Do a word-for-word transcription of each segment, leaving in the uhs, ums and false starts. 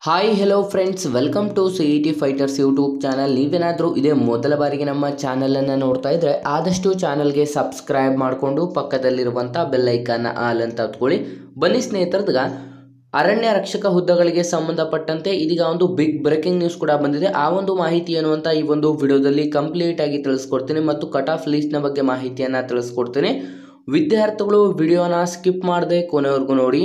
Hi hello friends, welcome to C E T fighters YouTube channel. ನೀವೇನಾದರೂ ಇದೇ ಮೊದಲ ಬಾರಿಗೆ ನಮ್ಮ ಚಾನಲನ್ನು ನೋಡ್ತಾ ಇದ್ದರೆ ಆದಷ್ಟು ಚಾನಲ್ಗೆ ಸಬ್ಸ್ಕ್ರೈಬ್ ಮಾಡಿಕೊಂಡು ಪಕ್ಕದಲ್ಲಿರುವಂಥ ಬೆಲ್ಲೈಕನ್ನ ಆಲ್ ಅಂತ ಹೊತ್ಕೊಳ್ಳಿ. ಬನ್ನಿ ಸ್ನೇಹಿತರದಾಗ ಅರಣ್ಯ ರಕ್ಷಕ ಹುದ್ದೆಗಳಿಗೆ ಸಂಬಂಧಪಟ್ಟಂತೆ ಇದೀಗ ಒಂದು ಬಿಗ್ ಬ್ರೇಕಿಂಗ್ ನ್ಯೂಸ್ ಕೂಡ ಬಂದಿದೆ. ಆ ಒಂದು ಮಾಹಿತಿ ಏನು ಅಂತ ಈ ಒಂದು ವಿಡಿಯೋದಲ್ಲಿ ಕಂಪ್ಲೀಟ್ ಆಗಿ ತಿಳಿಸ್ಕೊಡ್ತೀನಿ ಮತ್ತು ಕಟ್ ಆಫ್ ಲಿಸ್ಟ್ನ ಬಗ್ಗೆ ಮಾಹಿತಿಯನ್ನು ತಿಳಿಸ್ಕೊಡ್ತೀನಿ. ವಿದ್ಯಾರ್ಥಿಗಳು ವಿಡಿಯೋನ ಸ್ಕಿಪ್ ಮಾಡದೆ ಕೊನೆವರೆಗೂ ನೋಡಿ.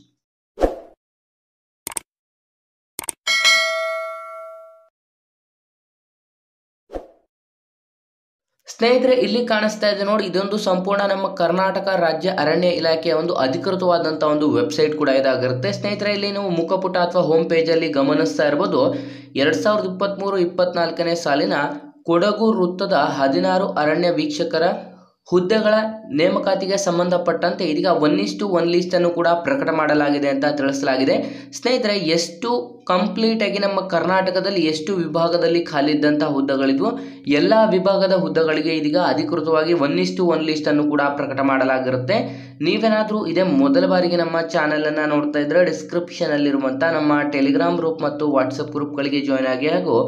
ಸ್ನೇಹಿತರೆ, ಇಲ್ಲಿ ಕಾಣಿಸ್ತಾ ಇದೆ ನೋಡಿ, ಇದೊಂದು ಸಂಪೂರ್ಣ ನಮ್ಮ ಕರ್ನಾಟಕ ರಾಜ್ಯ ಅರಣ್ಯ ಇಲಾಖೆಯ ಒಂದು ಅಧಿಕೃತವಾದಂಥ ಒಂದು ವೆಬ್ಸೈಟ್ ಕೂಡ ಇದಾಗಿರುತ್ತೆ. ಸ್ನೇಹಿತರೆ, ಇಲ್ಲಿ ನೀವು ಮುಖಪುಟ ಅಥವಾ ಹೋಮ್ ಪೇಜಲ್ಲಿ ಗಮನಿಸ್ತಾ ಇರ್ಬೋದು, ಎರಡು ಸಾವಿರದ ಇಪ್ಪತ್ತ್ಮೂರು ಇಪ್ಪತ್ನಾಲ್ಕನೇ ಸಾಲಿನ ಕೊಡಗು ವೃತ್ತದ ಹದಿನಾರು ಅರಣ್ಯ ವೀಕ್ಷಕರ ಹುದ್ದೆಗಳ ನೇಮಕಾತಿಗೆ ಸಂಬಂಧಪಟ್ಟಂತೆ ಇದೀಗ ಒನ್ ಇಷ್ಟು ಒನ್ ಲಿಸ್ಟನ್ನು ಕೂಡ ಪ್ರಕಟ ಮಾಡಲಾಗಿದೆ ಅಂತ ತಿಳಿಸಲಾಗಿದೆ. ಸ್ನೇಹಿತರೆ, ಎಷ್ಟು ಕಂಪ್ಲೀಟ್ ಆಗಿ ನಮ್ಮ ಕರ್ನಾಟಕದಲ್ಲಿ ಎಷ್ಟು ವಿಭಾಗದಲ್ಲಿ ಖಾಲಿದ್ದಂಥ ಹುದ್ದೆಗಳಿದ್ವು, ಎಲ್ಲ ವಿಭಾಗದ ಹುದ್ದೆಗಳಿಗೆ ಇದೀಗ ಅಧಿಕೃತವಾಗಿ ಒನ್ ಇಷ್ಟು ಒನ್ ಲಿಸ್ಟನ್ನು ಕೂಡ ಪ್ರಕಟ ಮಾಡಲಾಗಿರುತ್ತೆ. ನೀವೇನಾದರೂ ಇದೇ ಮೊದಲ ಬಾರಿಗೆ ನಮ್ಮ ಚಾನಲನ್ನು ನೋಡ್ತಾ ಇದ್ದರೆ ಡಿಸ್ಕ್ರಿಪ್ಷನಲ್ಲಿರುವಂಥ ನಮ್ಮ ಟೆಲಿಗ್ರಾಮ್ ಗ್ರೂಪ್ ಮತ್ತು ವಾಟ್ಸಪ್ ಗ್ರೂಪ್ಗಳಿಗೆ ಜಾಯ್ನ್ ಆಗಿ ಹಾಗೂ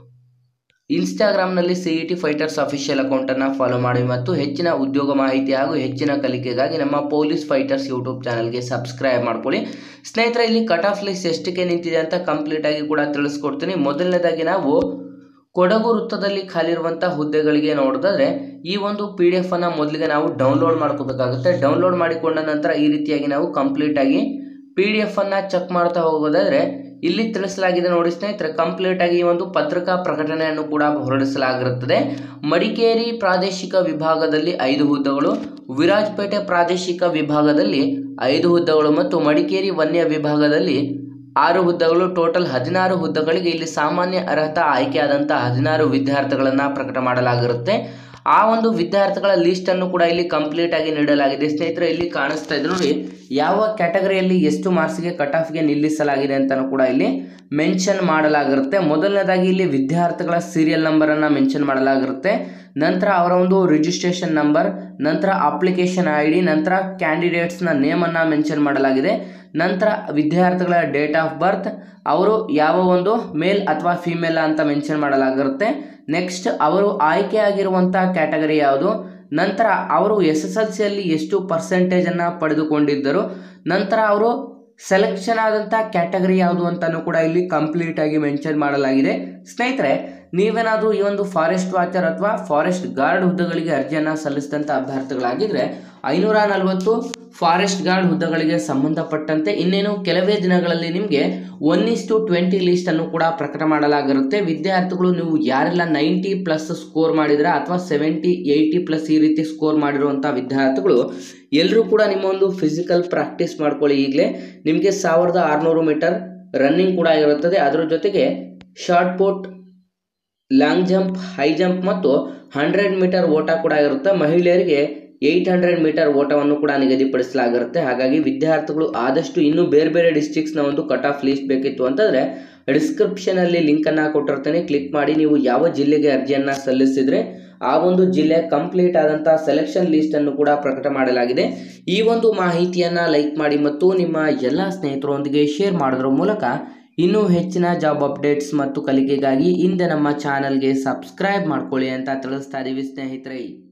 ಇನ್ಸ್ಟಾಗ್ರಾಮ್ನಲ್ಲಿ ಸಿ ಇ ಟಿ ಫೈಟರ್ಸ್ ಅಫಿಷಿಯಲ್ ಅಕೌಂಟನ್ನು ಫಾಲೋ ಮಾಡಿ ಮತ್ತು ಹೆಚ್ಚಿನ ಉದ್ಯೋಗ ಮಾಹಿತಿ ಹಾಗೂ ಹೆಚ್ಚಿನ ಕಲಿಕೆಗಾಗಿ ನಮ್ಮ ಪೊಲೀಸ್ ಫೈಟರ್ಸ್ ಯೂಟ್ಯೂಬ್ ಚಾನಲ್ಗೆ ಸಬ್ಸ್ಕ್ರೈಬ್ ಮಾಡ್ಕೊಳ್ಳಿ. ಸ್ನೇಹಿತರೆ, ಇಲ್ಲಿ ಕಟ್ ಆಫ್ ಲಿಸ್ಟ್ ಎಷ್ಟಕ್ಕೆ ನಿಂತಿದೆ ಅಂತ ಕಂಪ್ಲೀಟ್ ಆಗಿ ಕೂಡ ತಿಳಿಸ್ಕೊಡ್ತೀನಿ. ಮೊದಲನೇದಾಗಿ ನಾವು ಕೊಡಗು ವೃತ್ತದಲ್ಲಿ ಖಾಲಿರುವಂಥ ಹುದ್ದೆಗಳಿಗೆ ನೋಡಿದ್ರೆ ಈ ಒಂದು ಪಿ ಡಿ ಎಫ್ ಅನ್ನು ಮೊದಲಿಗೆ ನಾವು ಡೌನ್ಲೋಡ್ ಮಾಡ್ಕೋಬೇಕಾಗುತ್ತೆ. ಡೌನ್ಲೋಡ್ ಮಾಡಿಕೊಂಡ ನಂತರ ಈ ರೀತಿಯಾಗಿ ನಾವು ಕಂಪ್ಲೀಟ್ ಆಗಿ ಪಿ ಡಿ ಎಫ್ ಅನ್ನು ಚೆಕ್ ಮಾಡ್ತಾ ಹೋಗೋದಾದ್ರೆ ಇಲ್ಲಿ ತಿಳಿಸಲಾಗಿದೆ ನೋಡಿ ಸ್ನೇಹಿತರೆ, ಕಂಪ್ಲೀಟ್ ಆಗಿ ಒಂದು ಪತ್ರಿಕಾ ಪ್ರಕಟಣೆಯನ್ನು ಕೂಡ ಹೊರಡಿಸಲಾಗಿರುತ್ತದೆ. ಮಡಿಕೇರಿ ಪ್ರಾದೇಶಿಕ ವಿಭಾಗದಲ್ಲಿ ಐದು ಹುದ್ದೆಗಳು, ವಿರಾಜಪೇಟೆ ಪ್ರಾದೇಶಿಕ ವಿಭಾಗದಲ್ಲಿ ಐದು ಹುದ್ದೆಗಳು ಮತ್ತು ಮಡಿಕೇರಿ ವನ್ಯ ವಿಭಾಗದಲ್ಲಿ ಆರು ಹುದ್ದೆಗಳು. ಟೋಟಲ್ ಹದಿನಾರು ಹುದ್ದೆಗಳಿಗೆ ಇಲ್ಲಿ ಸಾಮಾನ್ಯ ಅರ್ಹತಾ ಆಯ್ಕೆಯಾದಂಥ ಹದಿನಾರು ವಿದ್ಯಾರ್ಥಿಗಳನ್ನು ಪ್ರಕಟ ಮಾಡಲಾಗಿರುತ್ತೆ. ಆ ಒಂದು ವಿದ್ಯಾರ್ಥಿಗಳ ಲಿಸ್ಟ್ ಅನ್ನು ಕೂಡ ಇಲ್ಲಿ ಕಂಪ್ಲೀಟ್ ಆಗಿ ನೀಡಲಾಗಿದೆ. ಸ್ನೇಹಿತರೆ, ಇಲ್ಲಿ ಕಾಣಿಸ್ತಾ ಇದೆ ನೋಡಿ, ಯಾವ ಕ್ಯಾಟಗರಿಯಲ್ಲಿ ಎಷ್ಟು ಮಾರ್ಕ್ಸ್ಗೆ ಕಟ್ ಆಫ್ಗೆ ನಿಲ್ಲಿಸಲಾಗಿದೆ ಅಂತಲೂ ಕೂಡ ಇಲ್ಲಿ ಮೆನ್ಷನ್ ಮಾಡಲಾಗಿರುತ್ತೆ. ಮೊದಲನೇದಾಗಿ ಇಲ್ಲಿ ವಿದ್ಯಾರ್ಥಿಗಳ ಸೀರಿಯಲ್ ನಂಬರನ್ನು ಮೆನ್ಷನ್ ಮಾಡಲಾಗಿರುತ್ತೆ. ನಂತರ ಅವರ ಒಂದು ರಿಜಿಸ್ಟ್ರೇಷನ್ ನಂಬರ್, ನಂತರ ಅಪ್ಲಿಕೇಶನ್ ಐ ಡಿ, ನಂತರ ಕ್ಯಾಂಡಿಡೇಟ್ಸ್ನ ನೇಮನ್ನು ಮೆನ್ಷನ್ ಮಾಡಲಾಗಿದೆ. ನಂತರ ವಿದ್ಯಾರ್ಥಿಗಳ ಡೇಟ್ ಆಫ್ ಬರ್ತ್, ಅವರು ಯಾವ ಒಂದು ಮೇಲ್ ಅಥವಾ ಫಿಮೇಲ್ ಅಂತ ಮೆನ್ಷನ್ ಮಾಡಲಾಗಿರುತ್ತೆ. ನೆಕ್ಸ್ಟ್ ಅವರು ಆಯ್ಕೆ ಆಗಿರುವಂಥ ಕ್ಯಾಟಗರಿ ಯಾವುದು, ನಂತರ ಅವರು ಎಸ್ ಎಸ್ ಎಲ್ ಸಿಯಲ್ಲಿ ಎಷ್ಟು ಪರ್ಸೆಂಟೇಜನ್ನು ಪಡೆದುಕೊಂಡಿದ್ದರು, ನಂತರ ಅವರು ಸೆಲೆಕ್ಷನ್ ಆದಂಥ ಕ್ಯಾಟಗರಿ ಯಾವುದು ಅಂತಲೂ ಕೂಡ ಇಲ್ಲಿ ಕಂಪ್ಲೀಟ್ ಆಗಿ ಮೆನ್ಷನ್ ಮಾಡಲಾಗಿದೆ. ಸ್ನೇಹಿತರೆ, ನೀವೇನಾದರೂ ಈ ಒಂದು ಫಾರೆಸ್ಟ್ ವಾಚರ್ ಅಥವಾ ಫಾರೆಸ್ಟ್ ಗಾರ್ಡ್ ಹುದ್ದೆಗಳಿಗೆ ಅರ್ಜಿಯನ್ನು ಸಲ್ಲಿಸಿದಂಥ ಅಭ್ಯರ್ಥಿಗಳಾಗಿದ್ದರೆ ಐನೂರ ನಲವತ್ತು ಫಾರೆಸ್ಟ್ ಗಾರ್ಡ್ ಹುದ್ದೆಗಳಿಗೆ ಸಂಬಂಧಪಟ್ಟಂತೆ ಇನ್ನೇನು ಕೆಲವೇ ದಿನಗಳಲ್ಲಿ ನಿಮಗೆ ಒನ್ ಇಸ್ಟು ಟ್ವೆಂಟಿ ಲಿಸ್ಟನ್ನು ಕೂಡ ಪ್ರಕಟ ಮಾಡಲಾಗಿರುತ್ತೆ. ವಿದ್ಯಾರ್ಥಿಗಳು ನೀವು ಯಾರೆಲ್ಲ ನೈಂಟಿ ಪ್ಲಸ್ ಸ್ಕೋರ್ ಮಾಡಿದ್ರೆ ಅಥವಾ ಸೆವೆಂಟಿ ಏಯ್ಟಿ ಪ್ಲಸ್ ಈ ರೀತಿ ಸ್ಕೋರ್ ಮಾಡಿರುವಂಥ ವಿದ್ಯಾರ್ಥಿಗಳು ಎಲ್ಲರೂ ಕೂಡ ನಿಮ್ಮ ಒಂದು ಫಿಸಿಕಲ್ ಪ್ರಾಕ್ಟೀಸ್ ಮಾಡ್ಕೊಳ್ಳಿ. ಈಗಲೇ ನಿಮಗೆ ಸಾವಿರದ ಆರುನೂರು ಮೀಟರ್ ರನ್ನಿಂಗ್ ಕೂಡ ಇರುತ್ತದೆ. ಅದರ ಜೊತೆಗೆ shot put, long jump, high jump ಮತ್ತು ಹಂಡ್ರೆಡ್ ಮೀಟರ್ ಓಟ ಕೂಡ ಇರುತ್ತೆ. ಮಹಿಳೆಯರಿಗೆ ಏಯ್ಟ್ ಹಂಡ್ರೆಡ್ ಮೀಟರ್ ಓಟವನ್ನು ಕೂಡ ನಿಗದಿಪಡಿಸಲಾಗಿರುತ್ತೆ. ಹಾಗಾಗಿ ವಿದ್ಯಾರ್ಥಿಗಳು ಆದಷ್ಟು ಇನ್ನೂ ಬೇರೆ ಬೇರೆ ಡಿಸ್ಟ್ರಿಕ್ಟ್ಸ್ನ ಒಂದು ಕಟ್ ಆಫ್ ಲಿಸ್ಟ್ ಬೇಕಿತ್ತು ಅಂತಂದರೆ ಡಿಸ್ಕ್ರಿಪ್ಷನಲ್ಲಿ ಲಿಂಕನ್ನು ಕೊಟ್ಟಿರ್ತೇನೆ, ಕ್ಲಿಕ್ ಮಾಡಿ ನೀವು ಯಾವ ಜಿಲ್ಲೆಗೆ ಅರ್ಜಿಯನ್ನು ಸಲ್ಲಿಸಿದರೆ ಆ ಒಂದು ಜಿಲ್ಲೆ ಕಂಪ್ಲೀಟ್ ಆದಂಥ ಸೆಲೆಕ್ಷನ್ ಲಿಸ್ಟನ್ನು ಕೂಡ ಪ್ರಕಟ ಮಾಡಲಾಗಿದೆ. ಈ ಒಂದು ಮಾಹಿತಿಯನ್ನು ಲೈಕ್ ಮಾಡಿ ಮತ್ತು ನಿಮ್ಮ ಎಲ್ಲ ಸ್ನೇಹಿತರೊಂದಿಗೆ ಶೇರ್ ಮಾಡೋದ್ರ ಮೂಲಕ ಇನ್ನೂ ಹೆಚ್ಚಿನ ಜಾಬ್ ಅಪ್ಡೇಟ್ಸ್ ಮತ್ತು ಕಲಿಕೆಗಾಗಿ ಹಿಂದೆ ನಮ್ಮ ಚಾನಲ್ಗೆ ಸಬ್ಸ್ಕ್ರೈಬ್ ಮಾಡ್ಕೊಳ್ಳಿ ಅಂತ ತಿಳಿಸ್ತಾ ಇದ್ದೀವಿ ಸ್ನೇಹಿತರೆ.